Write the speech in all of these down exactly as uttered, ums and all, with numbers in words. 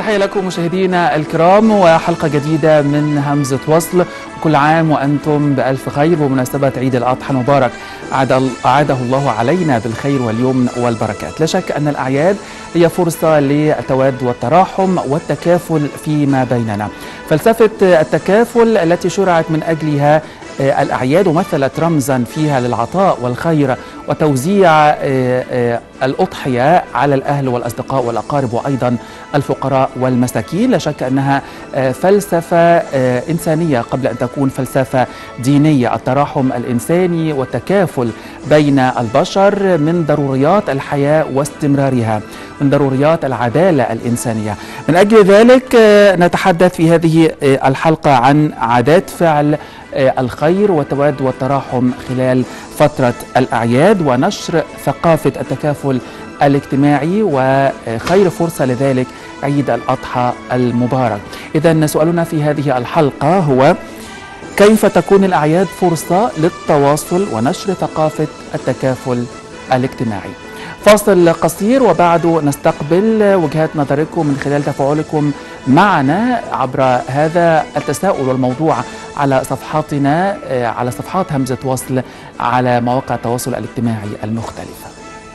تحية لكم مشاهدينا الكرام وحلقة جديدة من همزة وصل. كل عام وأنتم بألف خير بمناسبة عيد الأضحى المبارك، أعاده الله علينا بالخير واليمن والبركات. لا شك أن الأعياد هي فرصة للتواد والتراحم والتكافل فيما بيننا. فلسفة التكافل التي شرعت من أجلها الأعياد ومثلت رمزا فيها للعطاء والخير وتوزيع الأضحية على الأهل والأصدقاء والأقارب وأيضا الفقراء والمساكين. لا شك أنها فلسفة إنسانية قبل أن تكون فلسفة دينية. التراحم الإنساني والتكافل بين البشر من ضروريات الحياة واستمرارها، من ضروريات العدالة الإنسانية. من أجل ذلك نتحدث في هذه الحلقة عن عادات فعل الخير والتواد والتراحم خلال فترة الأعياد ونشر ثقافة التكافل الاجتماعي، وخير فرصة لذلك عيد الأضحى المبارك. إذن سؤالنا في هذه الحلقة هو: كيف تكون الأعياد فرصة للتواصل ونشر ثقافة التكافل الاجتماعي؟ فاصل قصير وبعده نستقبل وجهات نظركم من خلال تفاعلكم معنا عبر هذا التساؤل والموضوع على صفحاتنا، على صفحات همزة وصل على مواقع التواصل الاجتماعي المختلفة.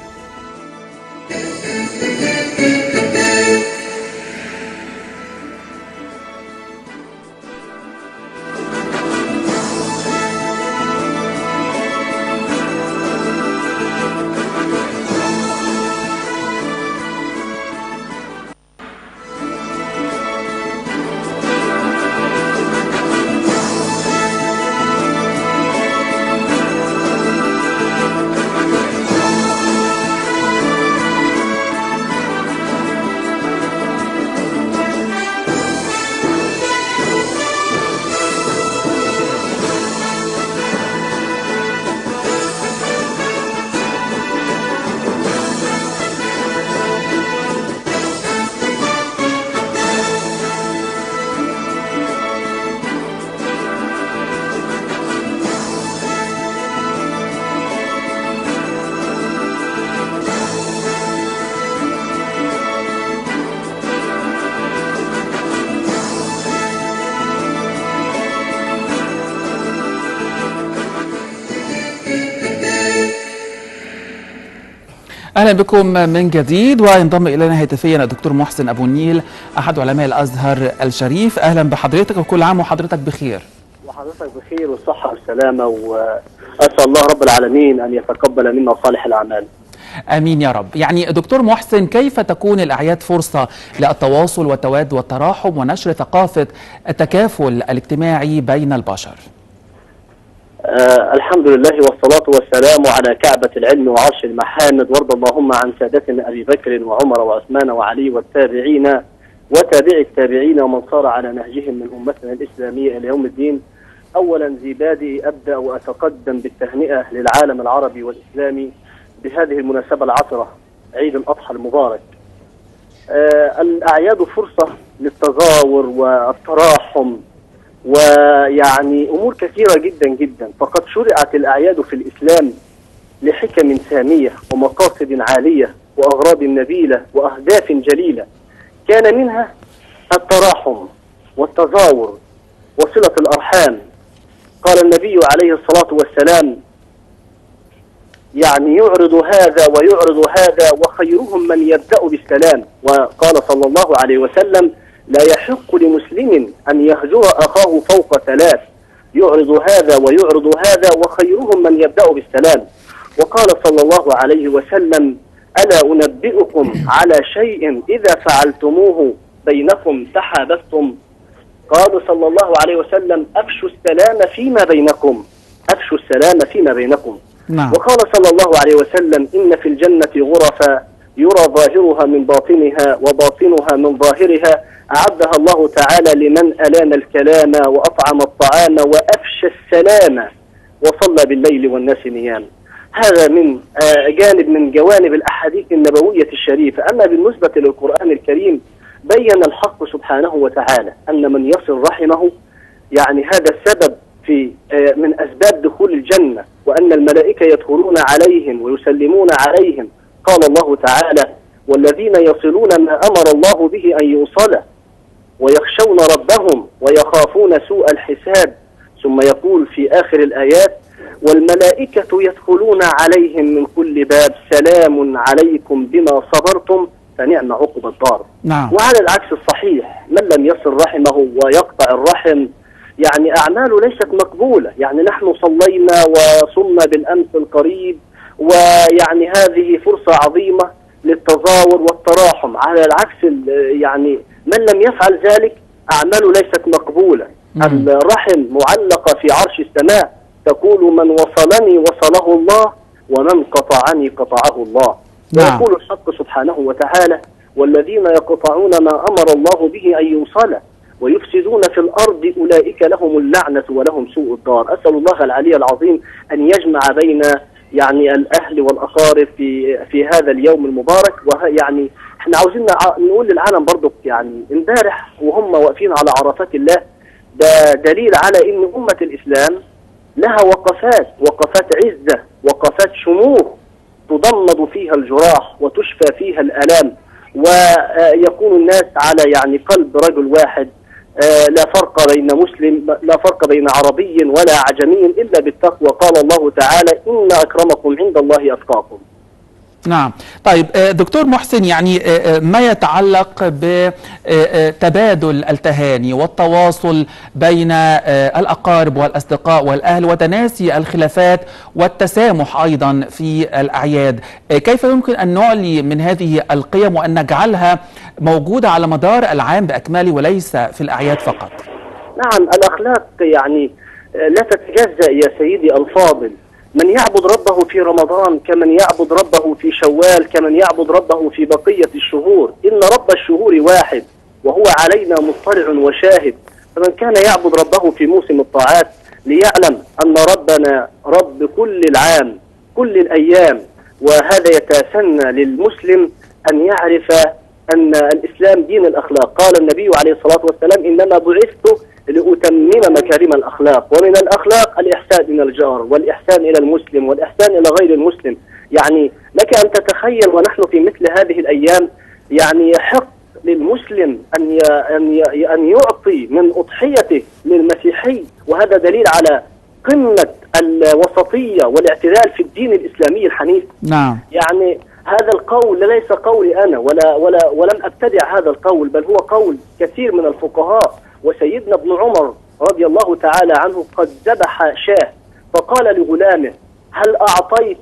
أهلا بكم من جديد، وينضم إلينا هاتفيا الدكتور محسن أبو النيل أحد علماء الأزهر الشريف. أهلا بحضرتك وكل عام وحضرتك بخير. وحضرتك بخير والصحة والسلامة، وأسأل الله رب العالمين أن يتقبل منا صالح الأعمال. آمين يا رب. يعني دكتور محسن، كيف تكون الأعياد فرصة للتواصل والتواد والتراحم ونشر ثقافة التكافل الاجتماعي بين البشر؟ آه الحمد لله والصلاة والسلام على كعبة العلم وعرش المحامد، وارض اللهم عن سادتنا أبي بكر وعمر وعثمان وعلي والتابعين وتابع التابعين ومن صار على نهجهم من أمتنا الإسلامية إلى يوم الدين. أولا ذي بادئ أبدأ وأتقدم بالتهنئة للعالم العربي والإسلامي بهذه المناسبة العطرة، عيد الأضحى المبارك. آه الأعياد فرصة للتزاور والتراحم ويعني أمور كثيرة جدا جدا، فقد شرعت الأعياد في الإسلام لحكم سامية ومقاصد عالية وأغراض نبيلة وأهداف جليلة، كان منها التراحم والتزاور وصلة الأرحام. قال النبي عليه الصلاة والسلام: يعني يعرض هذا ويعرض هذا وخيرهم من يبدأ بالسلام. وقال صلى الله عليه وسلم: لا يحق لمسلم أن يهجر أخاه فوق ثلاث، يعرض هذا ويعرض هذا وخيرهم من يبدأ بالسلام. وقال صلى الله عليه وسلم: ألا أنبئكم على شيء إذا فعلتموه بينكم تحاببتم؟ قال صلى الله عليه وسلم: أفشوا السلام فيما بينكم، أفشوا السلام فيما بينكم. نعم. وقال صلى الله عليه وسلم: إن في الجنة غرفا يرى ظاهرها من باطنها وباطنها من ظاهرها، أعدها الله تعالى لمن ألان الكلام وأطعم الطعام وأفشى السلام وصلى بالليل والناس نيام. هذا من جانب من جوانب الأحاديث النبوية الشريفة. أما بالنسبة للقرآن الكريم بين الحق سبحانه وتعالى أن من يصل رحمه يعني هذا السبب في من أسباب دخول الجنة، وأن الملائكة يدخلون عليهم ويسلمون عليهم. قال الله تعالى: والذين يصلون ما أمر الله به أن يوصله ويخشون ربهم ويخافون سوء الحساب. ثم يقول في آخر الآيات: والملائكة يدخلون عليهم من كل باب سلام عليكم بما صبرتم فنعم عقبى الدار. نعم. وعلى العكس الصحيح، من لم يصل رحمه ويقطع الرحم يعني أعماله ليست مقبولة. يعني نحن صلينا وصمنا بالأمس القريب، ويعني هذه فرصة عظيمة للتظاهر والتراحم. على العكس يعني من لم يفعل ذلك أعماله ليست مقبولة. مم. الرحم معلقة في عرش السماء، تقول: من وصلني وصله الله، ومن قطعني قطعه الله. نعم. ويقول الحق سبحانه وتعالى: والذين يقطعون ما أمر الله به أن يوصله ويفسدون في الأرض أولئك لهم اللعنة ولهم سوء الدار. أسأل الله العلي العظيم أن يجمع بين يعني الأهل والأقارب في في هذا اليوم المبارك. ويعني احنا عاوزين نقول للعالم برضو، يعني امبارح وهم واقفين على عرفات الله، ده دليل على ان أمة الإسلام لها وقفات، وقفات عزة، وقفات شموخ تضمد فيها الجراح وتشفى فيها الآلام، ويكون الناس على يعني قلب رجل واحد. لا فرق بين مسلم، لا فرق بين عربي ولا عجمي إلا بالتقوى. قال الله تعالى: إن أكرمكم عند الله أتقاكم. نعم. طيب دكتور محسن، يعني ما يتعلق بتبادل التهاني والتواصل بين الأقارب والأصدقاء والأهل وتناسي الخلافات والتسامح أيضا في الأعياد، كيف يمكن أن نعلي من هذه القيم وأن نجعلها موجودة على مدار العام بأكمله وليس في الأعياد فقط؟ نعم، الأخلاق يعني لا تتجزأ يا سيدي الفاضل. من يعبد ربه في رمضان كمن يعبد ربه في شوال، كمن يعبد ربه في بقية الشهور. إن رب الشهور واحد وهو علينا مطلع وشاهد. فمن كان يعبد ربه في موسم الطاعات ليعلم أن ربنا رب كل العام كل الأيام. وهذا يتسنى للمسلم أن يعرف أن الإسلام دين الأخلاق. قال النبي عليه الصلاة والسلام: إنما بعثت لأتمم مكارم الأخلاق. ومن الأخلاق الإحسان إلى الجار، والإحسان إلى المسلم، والإحسان إلى غير المسلم. يعني لك أن تتخيل ونحن في مثل هذه الأيام، يعني يحق للمسلم أن أن أن يعطي من أضحيته للمسيحي، وهذا دليل على قمة الوسطية والاعتدال في الدين الإسلامي الحنيف. نعم. يعني هذا القول ليس قولي أنا، ولا ولا ولم أبتدع هذا القول، بل هو قول كثير من الفقهاء. وسيدنا ابن عمر رضي الله تعالى عنه قد ذبح شاه، فقال لغلامه: هل أعطيت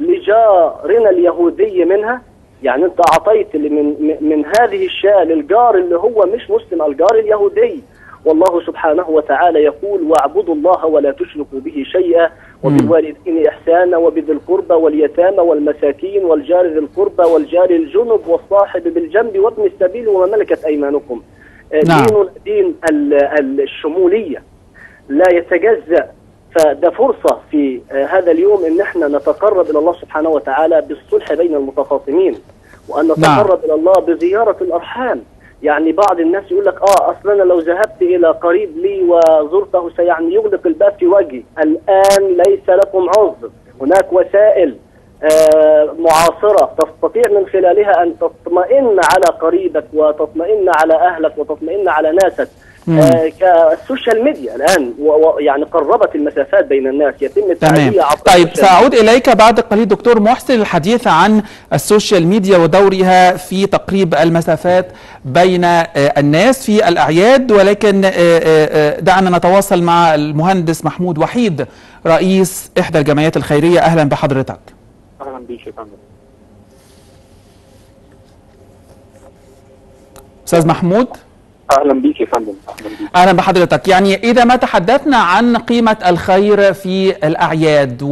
لجارنا اليهودي منها؟ يعني أنت أعطيت من من هذه الشاة للجار اللي هو مش مسلم، الجار اليهودي. والله سبحانه وتعالى يقول: واعبدوا الله ولا تشركوا به شيئا وبالوالدين إحسانا وبذي القربى واليتامى والمساكين والجار ذي القربى والجار الجنب والصاحب بالجنب وابن السبيل وما ملكت أيمانكم. نعم. دين دين الشمولية لا يتجزأ. فده فرصة في هذا اليوم ان احنا نتقرب الى الله سبحانه وتعالى بالصلح بين المتخاصمين، وان نتقرب نعم. الى الله بزيارة الارحام. يعني بعض الناس يقول لك اه اصلا انا لو ذهبت الى قريب لي وزرته سيعني يغلق الباب في وجهي. الان ليس لكم عذر، هناك وسائل آه معاصرة تستطيع من خلالها أن تطمئن على قريبك وتطمئن على أهلك وتطمئن على ناسك. آه كالسوشيال ميديا الآن يعني قربت المسافات بين الناس، يتم التعبير. طيب سأعود إليك بعد قليل دكتور محسن الحديث عن السوشيال ميديا ودورها في تقريب المسافات بين آه الناس في الأعياد، ولكن آه دعنا نتواصل مع المهندس محمود وحيد رئيس إحدى الجمعيات الخيرية. أهلا بحضرتك. اهلا بيك يا فندم. استاذ محمود. اهلا بيك يا فندم. اهلا بيك. اهلا بحضرتك. يعني اذا ما تحدثنا عن قيمة الخير في الاعياد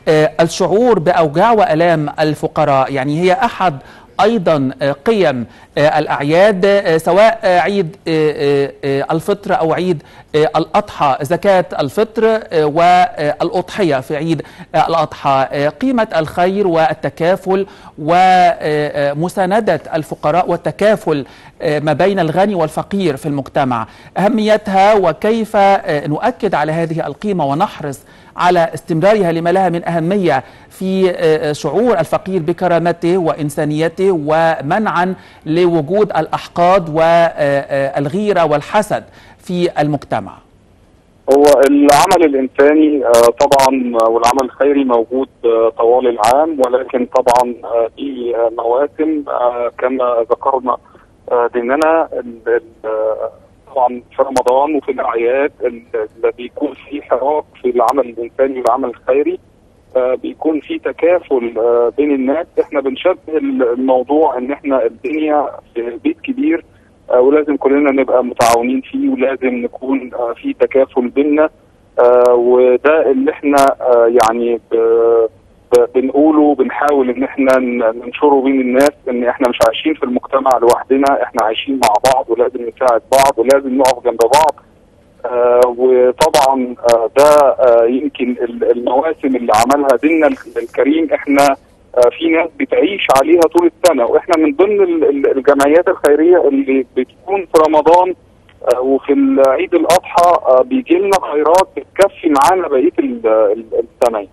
والشعور باوجاع والام الفقراء، يعني هي احد ايضا قيم الأعياد، سواء عيد الفطر أو عيد الأضحى، زكاة الفطر والأضحية في عيد الأضحى، قيمة الخير والتكافل ومساندة الفقراء والتكافل ما بين الغني والفقير في المجتمع، أهميتها وكيف نؤكد على هذه القيمة ونحرص على استمرارها لما لها من أهمية في شعور الفقير بكرامته وإنسانيته ومنعا لوجود الأحقاد والغيرة والحسد في المجتمع. هو العمل الإنساني طبعا والعمل الخيري موجود طوال العام، ولكن طبعا في مواسم كما ذكرنا ديننا طبعا في رمضان وفي الأعياد اللي بيكون في حراك في العمل الإنساني والعمل الخيري، بيكون في تكافل بين الناس. احنا بنشبه الموضوع ان احنا الدنيا في بيت كبير ولازم كلنا نبقى متعاونين فيه، ولازم نكون في تكافل بيننا، وده اللي احنا يعني بنقوله، بنحاول ان احنا ننشره بين الناس، ان احنا مش عايشين في المجتمع لوحدنا، احنا عايشين مع بعض ولازم نساعد بعض ولازم نقف جنب بعض. آه وطبعا آه ده آه يمكن المواسم اللي عملها ديننا الكريم احنا آه في ناس بتعيش عليها طول السنه، واحنا من ضمن الجمعيات الخيريه اللي بتكون في رمضان آه وفي عيد الاضحى آه بيجي لنا خيرات بتكفي معانا بقيه السنه.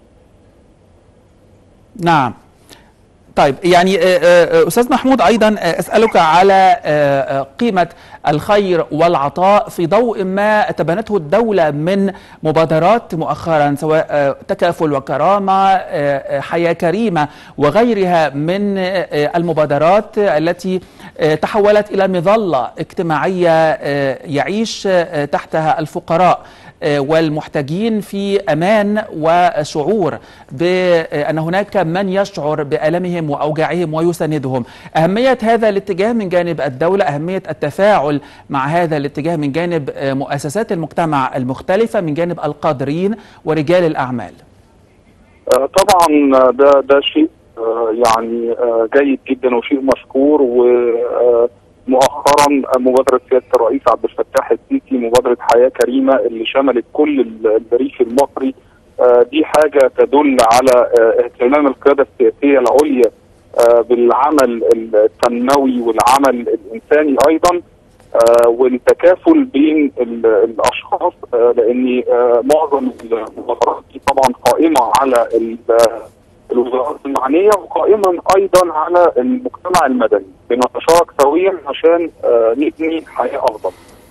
نعم. طيب، يعني أستاذ محمود أيضا أسألك على قيمة الخير والعطاء في ضوء ما تبنته الدولة من مبادرات مؤخرا، سواء تكافل وكرامة، حياة كريمة وغيرها من المبادرات التي تحولت إلى مظلة اجتماعية يعيش تحتها الفقراء والمحتاجين في أمان وشعور بأن هناك من يشعر بألمهم وأوجاعهم ويساندهم. أهمية هذا الاتجاه من جانب الدولة، أهمية التفاعل مع هذا الاتجاه من جانب مؤسسات المجتمع المختلفة، من جانب القادرين ورجال الأعمال. طبعا ده ده شيء يعني جيد جدا وشيء مشكور. و مؤخرا مبادرة سيادة الرئيس عبد الفتاح السيسي، مبادرة حياة كريمة اللي شملت كل الريف المصري، دي حاجة تدل على اهتمام القيادة السياسية العليا بالعمل التنموي والعمل الإنساني أيضا، والتكافل بين الأشخاص، لأن معظم المبادرات دي طبعا قائمة على الوزارات المعنية وقائما أيضا على المجتمع المدني، بنتشارك سويا عشان نبني حياة أفضل.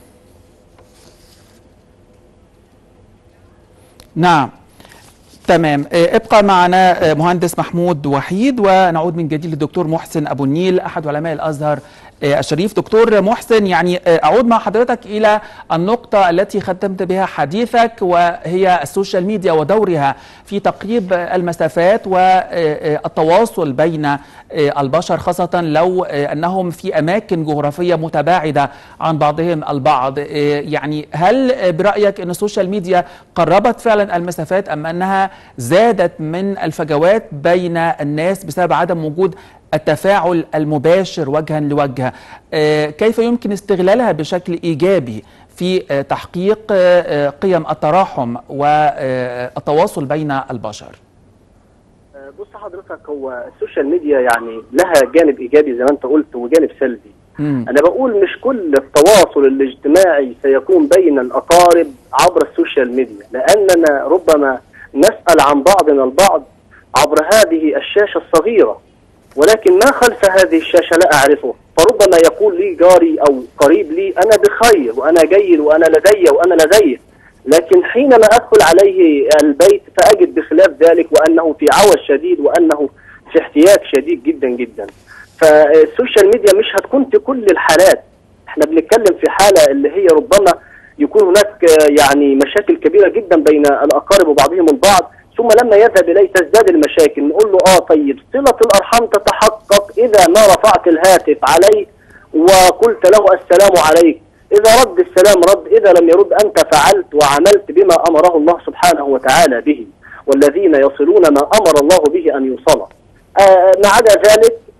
نعم، تمام. ابقى معنا مهندس محمود وحيد، ونعود من جديد للدكتور محسن أبو النيل أحد علماء الأزهر الشريف. دكتور محسن، يعني أعود مع حضرتك إلى النقطة التي ختمت بها حديثك، وهي السوشيال ميديا ودورها في تقريب المسافات والتواصل بين البشر، خاصة لو أنهم في أماكن جغرافية متباعدة عن بعضهم البعض. يعني هل برأيك أن السوشيال ميديا قربت فعلا المسافات، أم أنها زادت من الفجوات بين الناس بسبب عدم وجود التفاعل المباشر وجها لوجه؟ كيف يمكن استغلالها بشكل إيجابي في تحقيق قيم التراحم والتواصل بين البشر؟ بص حضرتك، هو السوشيال ميديا يعني لها جانب إيجابي زي ما أنت قلت وجانب سلبي. مم. أنا بقول مش كل التواصل الاجتماعي سيكون بين الأقارب عبر السوشيال ميديا، لأننا ربما نسأل عن بعضنا البعض عبر هذه الشاشة الصغيرة، ولكن ما خلف هذه الشاشة لا أعرفه. فربما يقول لي جاري أو قريب لي أنا بخير وأنا جيد وأنا لدي وأنا لدي، لكن حينما أدخل عليه البيت فأجد بخلاف ذلك، وأنه في عوز شديد وأنه في احتياج شديد جدا جدا. فالسوشيال ميديا مش هتكون في كل الحالات، احنا بنتكلم في حالة اللي هي ربما يكون هناك يعني مشاكل كبيرة جدا بين الأقارب وبعضهم البعض، ثم لما يذهب إليه تزداد المشاكل. نقول له آه طيب صلة الأرحام تتحقق إذا ما رفعت الهاتف عليه وقلت له السلام عليك، إذا رد السلام رد، إذا لم يرد أنت فعلت وعملت بما أمره الله سبحانه وتعالى به، والذين يصلون ما أمر الله به أن يوصل. آه ما عدا ذلك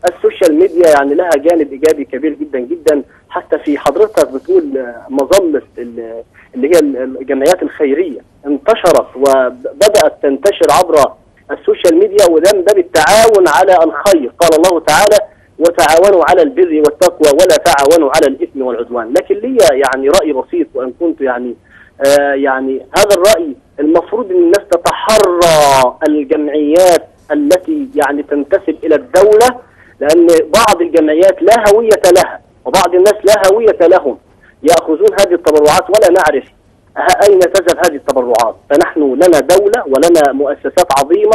السوشيال ميديا يعني لها جانب ايجابي كبير جدا جدا. حتى في حضرتك بتقول مظله اللي هي الجمعيات الخيريه انتشرت وبدات تنتشر عبر السوشيال ميديا، وده من باب التعاون على الخير. قال الله تعالى: وتعاونوا على البر والتقوى ولا تعاونوا على الاثم والعدوان. لكن لي يعني راي بسيط، وان كنت يعني آه يعني هذا الراي المفروض ان الناس تتحرى الجمعيات التي يعني تنتسب الى الدوله، لان بعض الجمعيات لا هويه لها وبعض الناس لا هويه لهم، ياخذون هذه التبرعات ولا نعرف اين تذهب هذه التبرعات. فنحن لنا دوله ولنا مؤسسات عظيمه،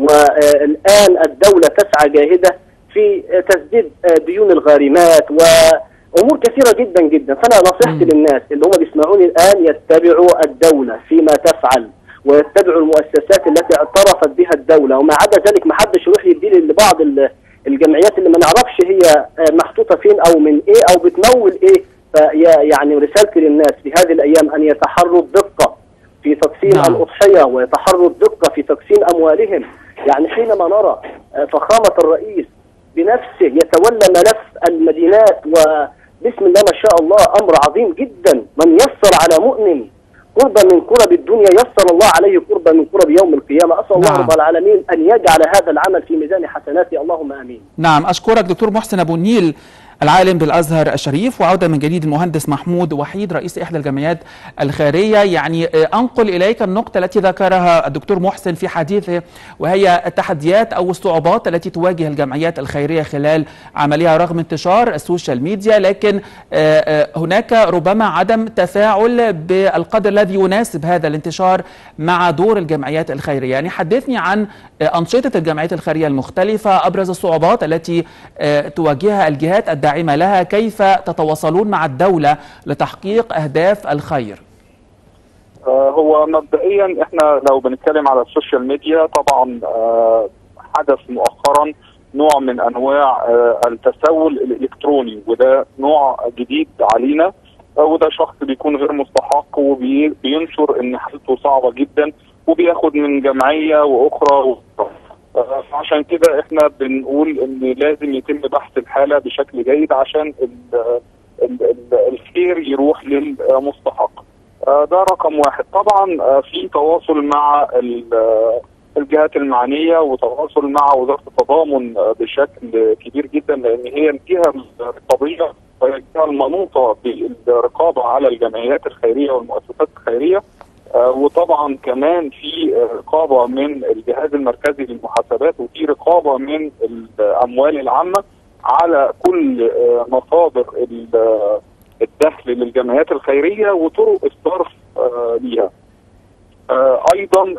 والان الدوله تسعى جاهده في تسديد ديون الغارمات وامور كثيره جدا جدا. فانا نصيحتي للناس اللي هم بيسمعوني الان يتبعوا الدوله فيما تفعل، ويتبعوا المؤسسات التي اعترفت بها الدوله، وما عدا ذلك ما حدش يروح يدي لبعض الجمعيات اللي ما نعرفش هي محطوطه فين او من ايه او بتمول ايه. فيعني رسالتي للناس في هذه الايام ان يتحروا الدقه في تقسيم نعم. الاضحيه، ويتحروا الدقه في تقسيم اموالهم. يعني حينما نرى فخامه الرئيس بنفسه يتولى ملف المدينات وبسم الله ما شاء الله امر عظيم جدا. من يسر على مؤمن قربا من كرب الدنيا يسر الله عليه قربا من كرب يوم القيامه. اسال الله رب العالمين ان يجعل هذا العمل في ميزان حسناته، اللهم امين. نعم، اشكرك دكتور محسن ابو النيل العالم بالازهر الشريف. وعوده من جديد المهندس محمود وحيد رئيس احدى الجمعيات الخيريه. يعني انقل اليك النقطه التي ذكرها الدكتور محسن في حديثه، وهي التحديات او الصعوبات التي تواجه الجمعيات الخيريه خلال عملها رغم انتشار السوشيال ميديا، لكن هناك ربما عدم تفاعل بالقدر الذي يناسب هذا الانتشار مع دور الجمعيات الخيريه. يعني حدثني عن انشطه الجمعيات الخيريه المختلفه، ابرز الصعوبات التي تواجهها الجهات الداعمة لها، كيف تتواصلون مع الدولة لتحقيق أهداف الخير؟ آه هو مبدئيا احنا لو بنتكلم على السوشيال ميديا طبعا آه حدث مؤخرا نوع من انواع آه التسول الالكتروني، وده نوع جديد علينا، آه وده شخص بيكون غير مستحق وبينشر ان حالته صعبة جدا وبياخد من جمعية واخرى واخرى. عشان كده احنا بنقول ان لازم يتم بحث الحالة بشكل جيد عشان ال ال ال الخير يروح للمستحق. ده رقم واحد. طبعا في تواصل مع الجهات المعنية وتواصل مع وزارة التضامن بشكل كبير جدا، لان هي الجهة الرقابية وهي الجهة المنوطة بالرقابة على الجمعيات الخيرية والمؤسسات الخيرية. آه وطبعا كمان في رقابه من الجهاز المركزي للمحاسبات، وفي رقابه من الاموال العامه على كل آه مصادر الدخل للجمعيات الخيريه وطرق الصرف آه ليها. آه ايضا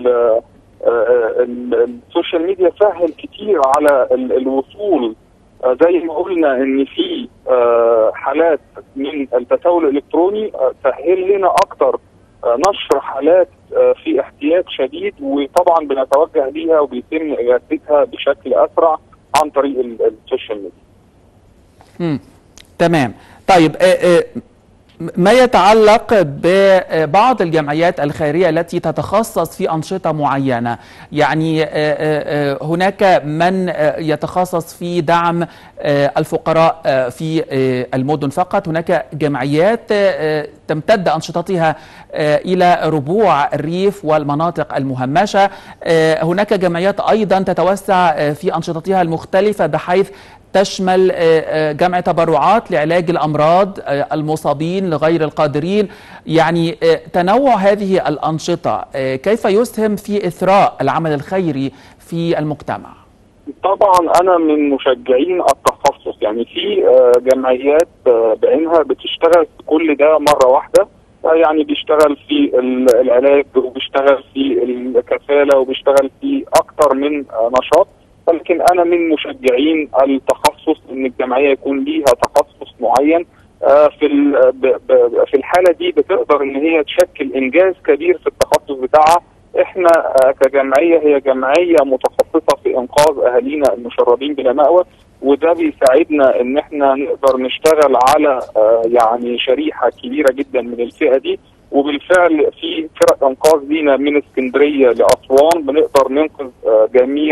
السوشيال ميديا سهل كتير على الوصول، آه زي ما قلنا ان في آه حالات من التسول الالكتروني، آه سهل لنا اكتر نشر حالات في احتياج شديد، وطبعا بنتوجه ليها وبيتم اجازتها بشكل اسرع عن طريق السوشيال ميديا. امم تمام. طيب ما يتعلق ببعض الجمعيات الخيرية التي تتخصص في أنشطة معينة، يعني هناك من يتخصص في دعم الفقراء في المدن فقط، هناك جمعيات تمتد أنشطتها إلى ربوع الريف والمناطق المهمشة، هناك جمعيات أيضا تتوسع في أنشطتها المختلفة بحيث تشمل جمع تبرعات لعلاج الأمراض المصابين لغير القادرين. يعني تنوع هذه الأنشطة كيف يسهم في إثراء العمل الخيري في المجتمع؟ طبعا أنا من مشجعين التخصص، يعني في جمعيات بعينها بتشتغل في كل ده مرة واحدة، يعني بيشتغل في العلاج وبيشتغل في الكفالة وبيشتغل في أكتر من نشاط. ولكن انا من مشجعين التخصص، ان الجمعيه يكون ليها تخصص معين. في في الحاله دي بتقدر ان هي تشكل انجاز كبير في التخصص بتاعها. احنا كجمعيه هي جمعيه متخصصه في انقاذ اهالينا المشردين بلا مأوى، وده بيساعدنا ان احنا نقدر نشتغل على يعني شريحه كبيره جدا من الفئه دي. وبالفعل في فرق انقاذ لينا من اسكندريه لاسوان بنقدر ننقذ جميع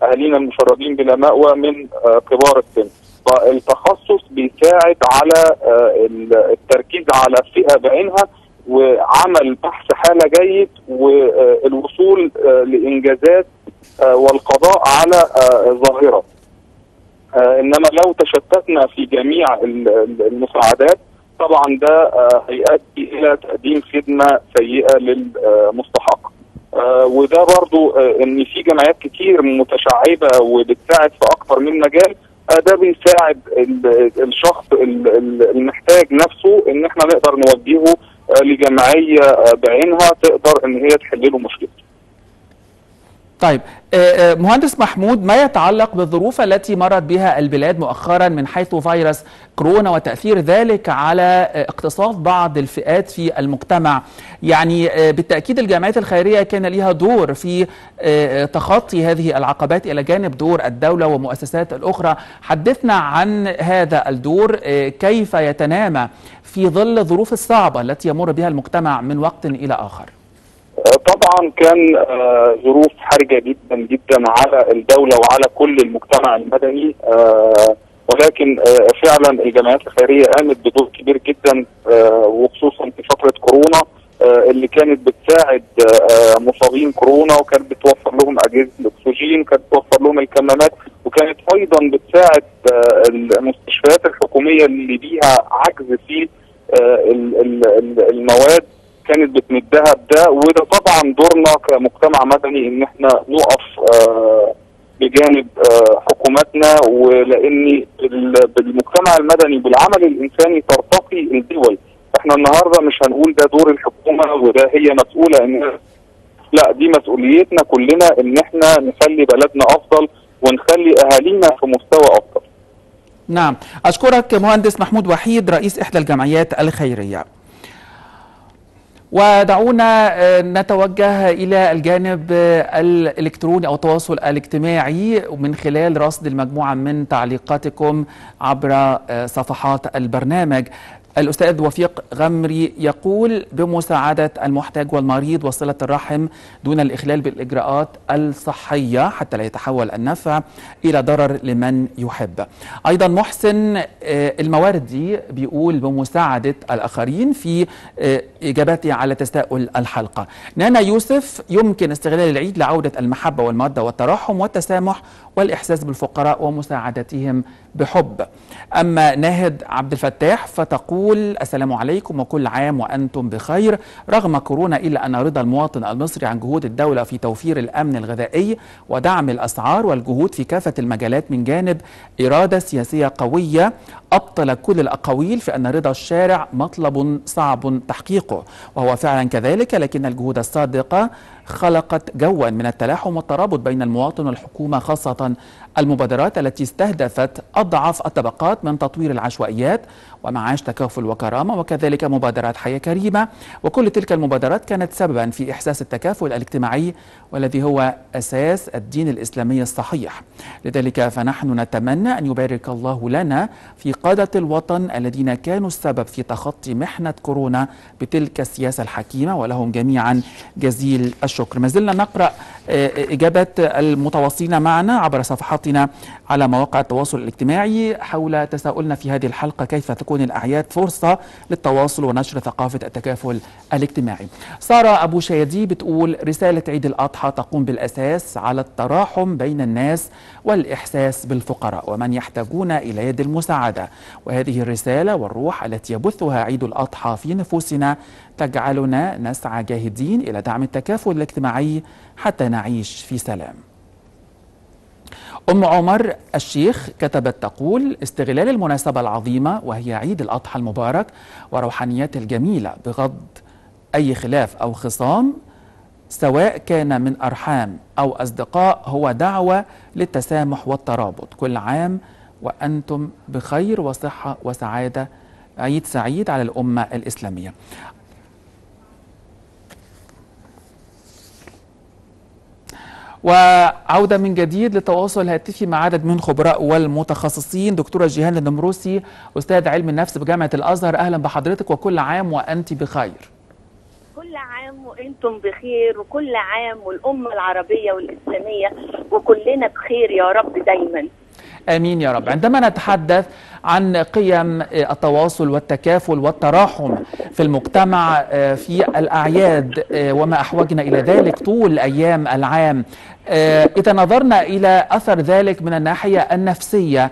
اهالينا المشردين بلا مأوى من كبار السن. فالتخصص بيساعد على التركيز على فئة بعينها وعمل بحث حالة جيد والوصول لإنجازات والقضاء على ظاهرة. إنما لو تشتتنا في جميع المساعدات طبعا ده هيؤدي إلى تقديم خدمة سيئة للمستحق. وده برضو إن في جمعيات كتير متشعبة وبتساعد في أكثر من مجال، ده بيساعد الشخص المحتاج نفسه ان احنا نقدر نوجهه لجمعيه بعينها تقدر ان هي تحل له مشكلته. طيب مهندس محمود، ما يتعلق بالظروف التي مرت بها البلاد مؤخرا من حيث فيروس كورونا وتأثير ذلك على اقتصاد بعض الفئات في المجتمع، يعني بالتأكيد الجمعيات الخيرية كان لها دور في تخطي هذه العقبات إلى جانب دور الدولة ومؤسسات الأخرى. حدثنا عن هذا الدور، كيف يتنامى في ظل الظروف الصعبة التي يمر بها المجتمع من وقت إلى آخر؟ طبعا كان ظروف حرجة جدا جدا على الدولة وعلى كل المجتمع المدني، ولكن فعلا الجمعيات الخيرية قامت بدور كبير جدا، وخصوصا في فترة كورونا اللي كانت بتساعد مصابين كورونا، وكانت بتوفر لهم أجهزة الأكسجين، وكانت بتوفر لهم الكمامات، وكانت أيضا بتساعد المستشفيات الحكومية اللي بيها عجز في المواد كانت بتمدها بده. وده طبعا دورنا كمجتمع مدني ان احنا نقف آه بجانب آه حكوماتنا، ولان بالمجتمع المدني بالعمل الانساني ترتقي الدول. احنا النهارده مش هنقول ده دور الحكومه وده هي مسؤوله، ان لا، دي مسؤوليتنا كلنا ان احنا نخلي بلدنا افضل ونخلي اهالينا في مستوى افضل. نعم، اشكرك مهندس محمود وحيد رئيس احدى الجمعيات الخيريه. ودعونا نتوجه إلى الجانب الإلكتروني أو التواصل الاجتماعي من خلال رصد المجموعة من تعليقاتكم عبر صفحات البرنامج. الأستاذ وفيق غمري يقول: بمساعدة المحتاج والمريض وصلة الرحم دون الإخلال بالإجراءات الصحية حتى لا يتحول النفع إلى ضرر لمن يحب. أيضا محسن المواردي بيقول: بمساعدة الآخرين في إجابته على تساؤل الحلقة. نانا يوسف: يمكن استغلال العيد لعودة المحبة والمودة والتراحم والتسامح والإحساس بالفقراء ومساعدتهم بحب. أما ناهد عبد الفتاح فتقول: السلام عليكم وكل عام وأنتم بخير. رغم كورونا إلا أن رضا المواطن المصري عن جهود الدولة في توفير الأمن الغذائي ودعم الأسعار والجهود في كافة المجالات من جانب إرادة سياسية قوية أبطل كل الأقاويل في أن رضا الشارع مطلب صعب تحقيقه، وهو فعلا كذلك، لكن الجهود الصادقة خلقت جوا من التلاحم والترابط بين المواطن والحكومة، خاصة المبادرات التي استهدفت أضعف الطبقات من تطوير العشوائيات ومعاش تكافل وكرامة، وكذلك مبادرات حياة كريمة. وكل تلك المبادرات كانت سببا في إحساس التكافل الاجتماعي والذي هو أساس الدين الإسلامي الصحيح. لذلك فنحن نتمنى أن يبارك الله لنا في قادة الوطن الذين كانوا السبب في تخطي محنة كورونا بتلك السياسة الحكيمة، ولهم جميعا جزيل الشكر. ما زلنا نقرأ إجابات المتواصلين معنا عبر صفحاتنا على مواقع التواصل الاجتماعي حول تساؤلنا في هذه الحلقة: كيف تكون الأعياد فرصة للتواصل ونشر ثقافة التكافل الاجتماعي؟ سارة أبو شادي بتقول: رسالة عيد الأضحى تقوم بالأساس على التراحم بين الناس والإحساس بالفقراء ومن يحتاجون إلى يد المساعدة، وهذه الرسالة والروح التي يبثها عيد الأضحى في نفوسنا تجعلنا نسعى جاهدين إلى دعم التكافل الاجتماعي حتى نعيش في سلام. أم عمر الشيخ كتبت تقول: استغلال المناسبة العظيمة وهي عيد الأضحى المبارك وروحانيات الجميلة بغض أي خلاف أو خصام سواء كان من أرحام أو أصدقاء هو دعوة للتسامح والترابط. كل عام وأنتم بخير وصحة وسعادة، عيد سعيد على الأمة الإسلامية. وعودة من جديد للتواصل الهاتفي مع عدد من خبراء والمتخصصين. دكتورة جيهان النمروسي أستاذ علم النفس بجامعة الأزهر، أهلا بحضرتك وكل عام وأنت بخير. كل عام وأنتم بخير، وكل عام والأمة العربية والإسلامية وكلنا بخير يا رب دايما. آمين يا رب. عندما نتحدث عن قيم التواصل والتكافل والتراحم في المجتمع في الأعياد وما أحوجنا إلى ذلك طول أيام العام، إذا نظرنا إلى أثر ذلك من الناحية النفسية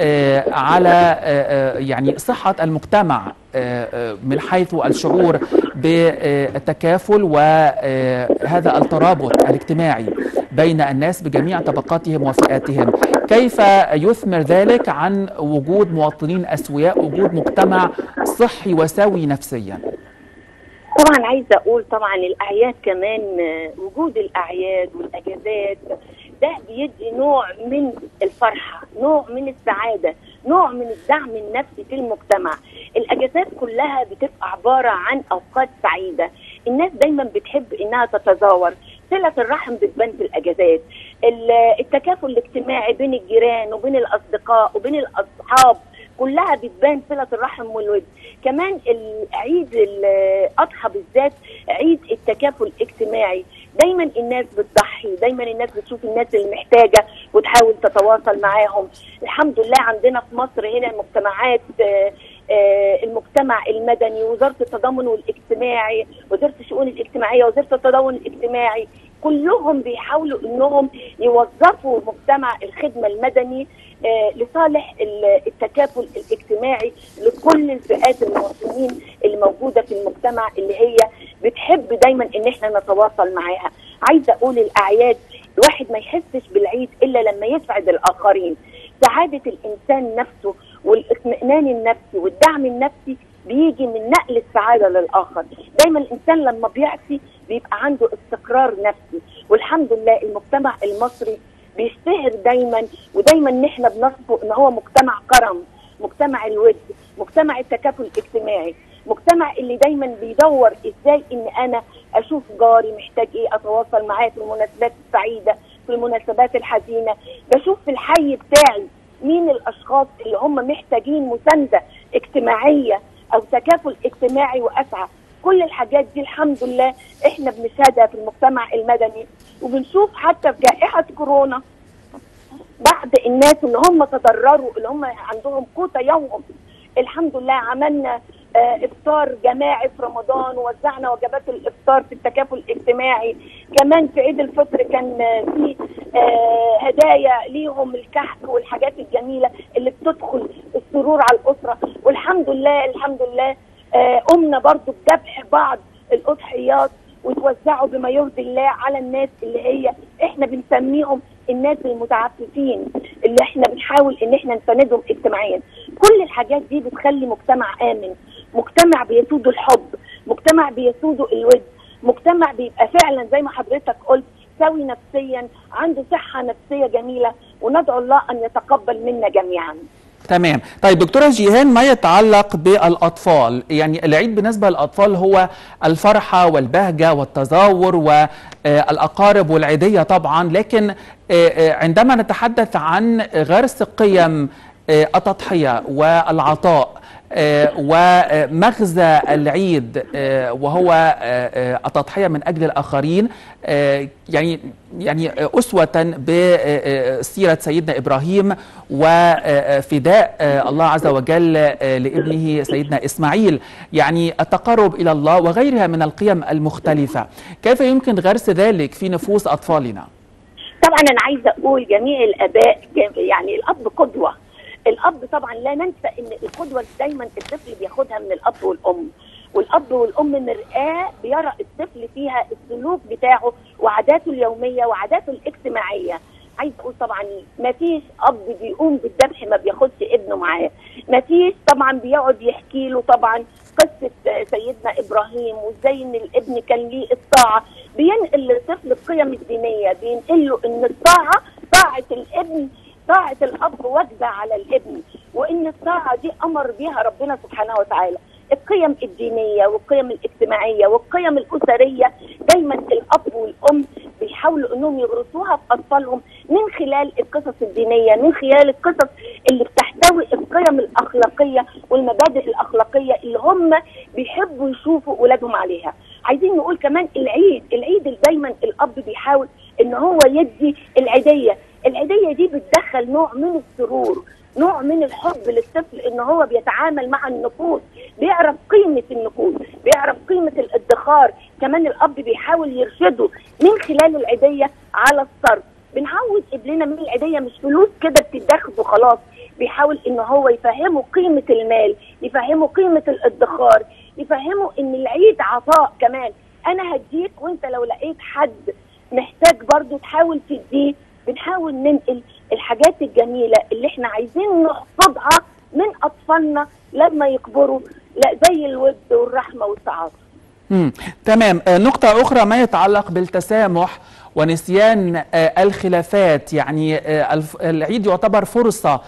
على يعني صحة المجتمع من حيث الشعور بالتكافل وهذا الترابط الاجتماعي بين الناس بجميع طبقاتهم وفئاتهم، كيف يثمر ذلك عن وجود مواطنين أسوياء، وجود مجتمع صحي وسوي نفسيا؟ طبعا عايزه اقول طبعا الاعياد كمان، وجود الاعياد والاجازات ده بيدي نوع من الفرحه، نوع من السعاده، نوع من الدعم النفسي في المجتمع. الاجازات كلها بتبقى عباره عن اوقات سعيده، الناس دايما بتحب انها تتزاور، صله الرحم بتبان في الاجازات، التكافل الاجتماعي بين الجيران وبين الاصدقاء وبين الاصحاب كلها بتبان صله الرحم والود. كمان العيد الاضحى بالذات عيد التكافل الاجتماعي، دايما الناس بتضحي، دايما الناس بتشوف الناس اللي محتاجه وتحاول تتواصل معاهم. الحمد لله عندنا في مصر هنا المجتمعات، المجتمع المدني، وزاره التضامن والاجتماعي، وزاره الشؤون الاجتماعيه، وزاره التضامن الاجتماعي، كلهم بيحاولوا انهم يوظفوا مجتمع الخدمه المدني لصالح التكافل الاجتماعي لكل الفئات المواطنين اللي موجوده في المجتمع اللي هي بتحب دايما ان احنا نتواصل معاها. عايزه اقول الاعياد الواحد ما يحسش بالعيد الا لما يسعد الاخرين. سعاده الانسان نفسه والاطمئنان النفسي والدعم النفسي بيجي من نقل السعاده للاخر. دايما الانسان لما بيعطي بيبقى عنده استقرار نفسي، والحمد لله المجتمع المصري بيشتهر دايما، ودايما نحن بنصفه ان هو مجتمع كرم، مجتمع الود، مجتمع التكافل الاجتماعي، مجتمع اللي دايما بيدور ازاي ان انا اشوف جاري محتاج ايه، اتواصل معاه في المناسبات السعيده، في المناسبات الحزينه، بشوف في الحي بتاعي مين الاشخاص اللي هم محتاجين مسانده اجتماعيه او تكافل اجتماعي واسعى. كل الحاجات دي الحمد لله احنا بنشهدها في المجتمع المدني، وبنشوف حتى في جائحه كورونا بعض الناس اللي هم تضرروا، اللي هم عندهم قوت يوم، الحمد لله عملنا اه افطار جماعي في رمضان، ووزعنا وجبات الافطار في التكافل الاجتماعي. كمان في عيد الفطر كان في اه هدايا ليهم، الكحك والحاجات الجميله اللي بتدخل السرور على الاسره. والحمد لله الحمد لله اه قمنا برضو بذبح بعض الاضحيات وتوزعوا بما يرضي الله على الناس اللي هي احنا بنسميهم الناس المتعففين، اللي احنا بنحاول ان احنا نساندهم اجتماعيا. كل الحاجات دي بتخلي مجتمع امن، مجتمع بيسوده الحب، مجتمع بيسوده الود، مجتمع بيبقى فعلا زي ما حضرتك قلت سوي نفسيا، عنده صحة نفسية جميلة، وندعو الله ان يتقبل منا جميعا. تمام. طيب دكتورة جيهان، ما يتعلق بالأطفال، يعني العيد بالنسبة للأطفال هو الفرحة والبهجة والتزاور والأقارب والعيدية طبعا، لكن عندما نتحدث عن غرس قيم التضحية والعطاء ومغزى العيد وهو التضحية من أجل الآخرين، يعني يعني أسوة بسيرة سيدنا إبراهيم وفداء الله عز وجل لابنه سيدنا إسماعيل، يعني التقرب إلى الله وغيرها من القيم المختلفة، كيف يمكن غرس ذلك في نفوس أطفالنا؟ طبعا أنا عايزة أقول جميع الآباء، يعني الأب قدوة، الأب طبعا لا ننسى إن القدوة دايما الطفل بياخدها من الأب والأم، والأب والأم مرآة بيرى الطفل فيها السلوك بتاعه وعاداته اليومية وعاداته الاجتماعية. عايز أقول طبعا ما فيش أب بيقوم بالذبح ما بياخدش ابنه معاه، ما فيش طبعا بيقعد يحكي له طبعا قصة سيدنا إبراهيم وإزاي إن الابن كان ليه الطاعة، بينقل للطفل القيم الدينية، بينقل له إن الطاعة طاعة الابن، طاعة الأب واجبة على الابن، وإن الطاعة دي أمر بها ربنا سبحانه وتعالى. القيم الدينية والقيم الاجتماعية والقيم الأسرية دايما الأب والأم بيحاولوا إنهم يغرسوها في أطفالهم من خلال القصص الدينية، من خلال القصص اللي بتحتوي القيم الأخلاقية والمبادئ الأخلاقية اللي هم بيحبوا يشوفوا أولادهم عليها. عايزين نقول كمان العيد، العيد دايما الأب بيحاول ان هو يدي العيديه. العيديه دي بتدخل نوع من السرور، نوع من الحب للطفل، ان هو بيتعامل مع النقود، بيعرف قيمه النقود، بيعرف قيمه الادخار. كمان الاب بيحاول يرشده من خلال العيديه على الصرف. بنعود ابننا من العيديه مش فلوس كده بتتاخد وخلاص، بيحاول ان هو يفهمه قيمه المال، يفهمه قيمه الادخار، يفهمه ان العيد عطاء كمان. انا هديك وانت لو لقيت حد محتاج برضو تحاول تديه. بنحاول ننقل الحاجات الجميله اللي احنا عايزين نحفظها من اطفالنا لما يكبروا، لا زي الود والرحمه والتعاطف. امم تمام. نقطه اخرى ما يتعلق بالتسامح ونسيان الخلافات. يعني العيد يعتبر فرصة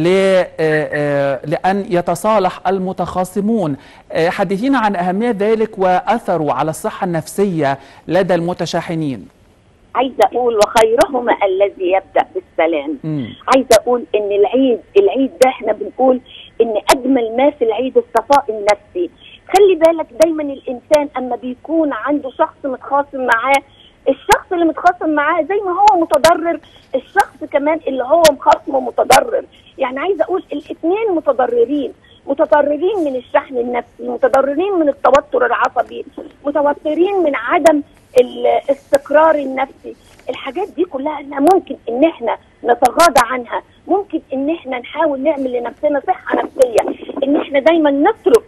لأن يتصالح المتخاصمون. حدثينا عن أهمية ذلك وأثره على الصحة النفسية لدى المتشاحنين. عايزة أقول وخيرهما الذي يبدأ بالسلام. م. عايزة أقول إن العيد العيد ده احنا بنقول إن أجمل ما في العيد الصفاء النفسي. خلي بالك دايما الإنسان أما بيكون عنده شخص متخاصم معاه، الشخص اللي متخاصم معاه زي ما هو متضرر، الشخص كمان اللي هو مخاصمه متضرر. يعني عايزه اقول الاثنين متضررين، متضررين من الشحن النفسي، متضررين من التوتر العصبي، متوترين من عدم الاستقرار النفسي. الحاجات دي كلها احنا ممكن ان احنا نتغاضى عنها، ممكن ان احنا نحاول نعمل لنفسنا صحه نفسيه، ان احنا دايما نترك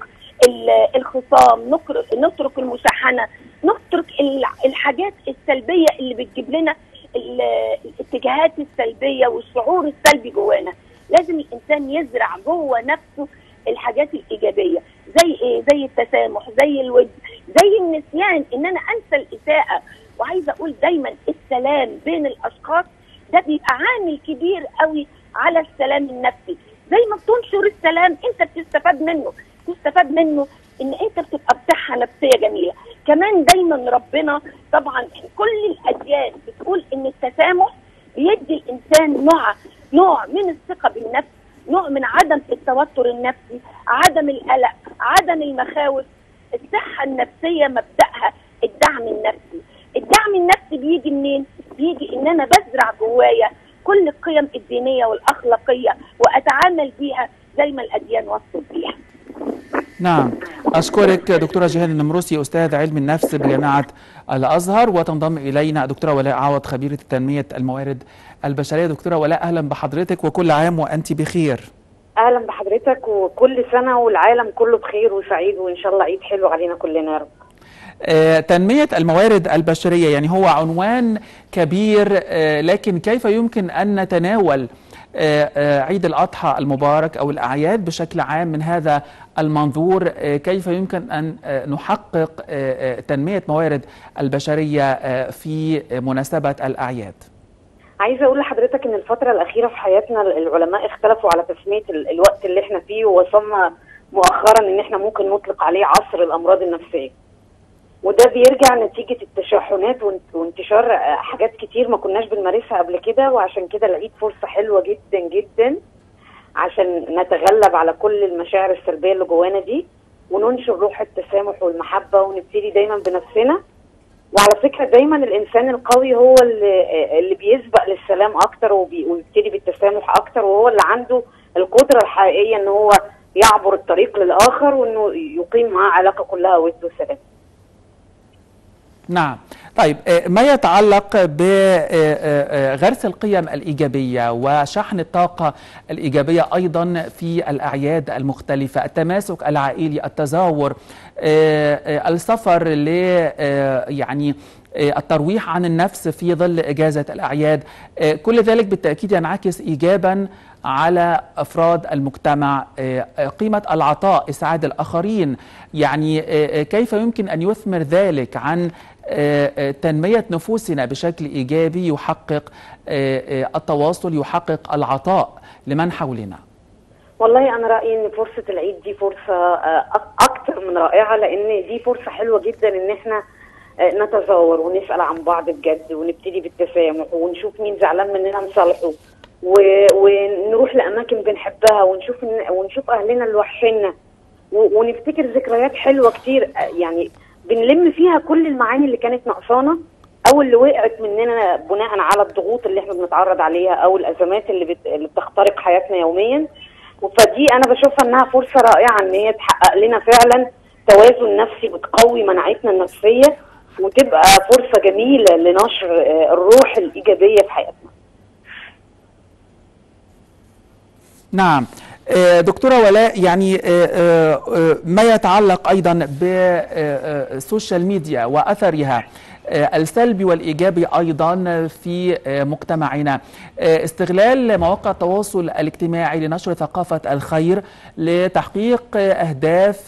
الخصام، نترك المشاحنه، نترك الحاجات السلبيه اللي بتجيب لنا الاتجاهات السلبيه والشعور السلبي جوانا. لازم الانسان يزرع جوه نفسه الحاجات الايجابيه، زي ايه؟ زي التسامح، زي الود، زي النسيان، ان انا انسى الاساءه. وعايزه اقول دايما السلام بين الاشخاص ده بيبقى عامل كبير قوي على السلام النفسي. زي ما بتنشر السلام انت بتستفاد منه، تستفاد منه ان انت بتبقى بصحه نفسيه جميله. كمان دايما ربنا طبعا كل الاديان بتقول ان التسامح بيدي الانسان نوع نوع من الثقه بالنفس، نوع من عدم التوتر النفسي، عدم القلق، عدم المخاوف. الصحه النفسيه مبدأها الدعم النفسي. الدعم النفسي بيجي منين؟ بيجي ان انا بزرع جوايا كل القيم الدينيه والاخلاقيه واتعامل بيها زي ما الاديان وصفت بيها. نعم، أشكرك دكتورة جيهان النمروسي أستاذ علم النفس بجامعة الأزهر. وتنضم إلينا دكتورة ولاء عوض خبيرة تنمية الموارد البشرية. دكتورة ولاء أهلا بحضرتك وكل عام وأنت بخير. أهلا بحضرتك وكل سنة والعالم كله بخير وسعيد وإن شاء الله عيد حلو علينا كلنا يا رب. آه، تنمية الموارد البشرية يعني هو عنوان كبير، آه، لكن كيف يمكن أن نتناول عيد الأضحى المبارك أو الأعياد بشكل عام من هذا المنظور؟ كيف يمكن أن نحقق تنمية موارد البشرية في مناسبة الأعياد؟ عايزة أقول لحضرتك إن الفترة الأخيرة في حياتنا العلماء اختلفوا على تسمية الوقت اللي احنا فيه، ووصلنا مؤخرا إن احنا ممكن نطلق عليه عصر الأمراض النفسية. وده بيرجع نتيجة التشحنات وانتشار حاجات كتير ما كناش بنمارسها قبل كده، وعشان كده العيد فرصة حلوة جدا جدا عشان نتغلب على كل المشاعر السلبية اللي جوانا دي وننشر روح التسامح والمحبة ونبتدي دايما بنفسنا. وعلى فكرة دايما الإنسان القوي هو اللي, اللي بيسبق للسلام أكتر ويبتدي بالتسامح أكتر، وهو اللي عنده القدرة الحقيقية إن هو يعبر الطريق للآخر وإنه يقيم معاه علاقة كلها ود وسلام. نعم. طيب ما يتعلق بغرس القيم الإيجابية وشحن الطاقة الإيجابية أيضا في الأعياد المختلفة، التماسك العائلي، التزاور، السفر ل يعني الترويح عن النفس في ظل إجازة الأعياد، كل ذلك بالتأكيد ينعكس إيجابا على أفراد المجتمع. قيمة العطاء، إسعاد الآخرين، يعني كيف يمكن أن يثمر ذلك عن تنمية نفوسنا بشكل إيجابي يحقق التواصل، يحقق العطاء لمن حولنا؟ والله أنا رأيي إن فرصة العيد دي فرصة أكتر من رائعة، لأن دي فرصة حلوة جدا إن إحنا نتزاور ونسأل عن بعض بجد ونبتدي بالتسامح ونشوف مين زعلان مننا نصالحه، ونروح لأماكن بنحبها ونشوف ونشوف أهلنا اللي وحشنا ونفتكر ذكريات حلوة كتير يعني بنلم فيها كل المعاني اللي كانت ناقصانا او اللي وقعت مننا بناء على الضغوط اللي احنا بنتعرض عليها او الازمات اللي, بت... اللي بتخترق حياتنا يوميا. فدي انا بشوفها انها فرصه رائعه ان هي تحقق لنا فعلا توازن نفسي وتقوي مناعتنا النفسيه، وتبقى فرصه جميله لنشر الروح الايجابيه في حياتنا. نعم دكتورة ولاء، يعني ما يتعلق أيضا بالسوشيال ميديا وأثرها السلبي والإيجابي أيضا في مجتمعنا، استغلال مواقع التواصل الاجتماعي لنشر ثقافة الخير لتحقيق أهداف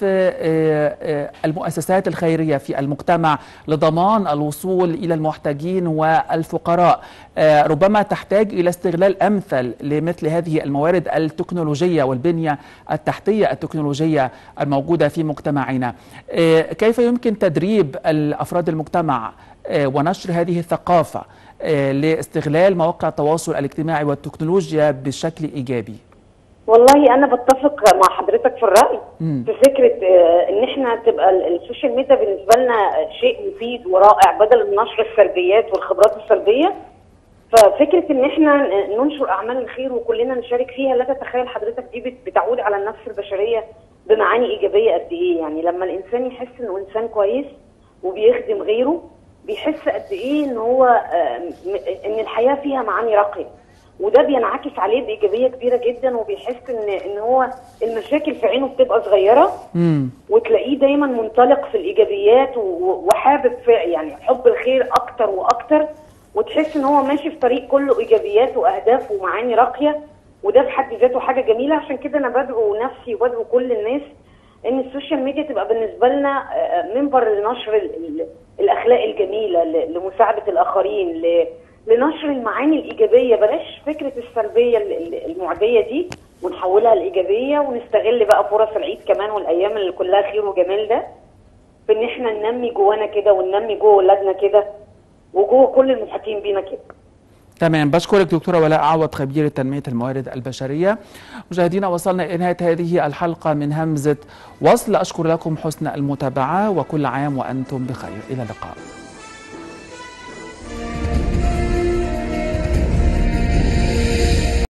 المؤسسات الخيرية في المجتمع لضمان الوصول إلى المحتاجين والفقراء، ربما تحتاج إلى استغلال أمثل لمثل هذه الموارد التكنولوجية والبنية التحتية التكنولوجية الموجودة في مجتمعنا. كيف يمكن تدريب الأفراد المجتمع ونشر هذه الثقافة لاستغلال مواقع التواصل الاجتماعي والتكنولوجيا بشكل إيجابي؟ والله أنا بتفق مع حضرتك في الرأي م. في فكرة إن إحنا تبقى السوشيال ميديا بالنسبة لنا شيء مفيد ورائع بدل من نشر السلبيات والخبرات السلبية. ففكرة إن إحنا ننشر أعمال الخير وكلنا نشارك فيها، لا تتخيل حضرتك دي بتعود على النفس البشرية بمعاني إيجابية قد إيه. يعني لما الإنسان يحس إنه إنسان كويس وبيخدم غيره، بيحس قد ايه ان هو ان الحياه فيها معاني راقيه، وده بينعكس عليه بايجابيه كبيره جدا، وبيحس ان ان هو المشاكل في عينه بتبقى صغيره مم. وتلاقيه دايما منطلق في الايجابيات وحابب في يعني حب الخير اكتر واكتر، وتحس ان هو ماشي في طريق كله ايجابيات واهداف ومعاني راقيه، وده في حد ذاته حاجه جميله. عشان كده انا بدعو نفسي وبدعو كل الناس ان السوشيال ميديا تبقى بالنسبه لنا منبر لنشر الاخلاق الجميله، لمساعده الاخرين، لنشر المعاني الايجابيه. بلاش فكره السلبيه المعديه دي ونحولها لايجابيه، ونستغل بقى فرص العيد كمان والايام اللي كلها خير وجمال ده في ان احنا ننمي جوانا كده وننمي جوه اولادنا كده وجوه كل المحيطين بينا كده. تمام، بشكرك دكتورة ولاء عوض خبيرة تنمية الموارد البشرية. مشاهدينا وصلنا إلى نهاية هذه الحلقة من همزة وصل، أشكر لكم حسن المتابعة وكل عام وأنتم بخير، إلى اللقاء.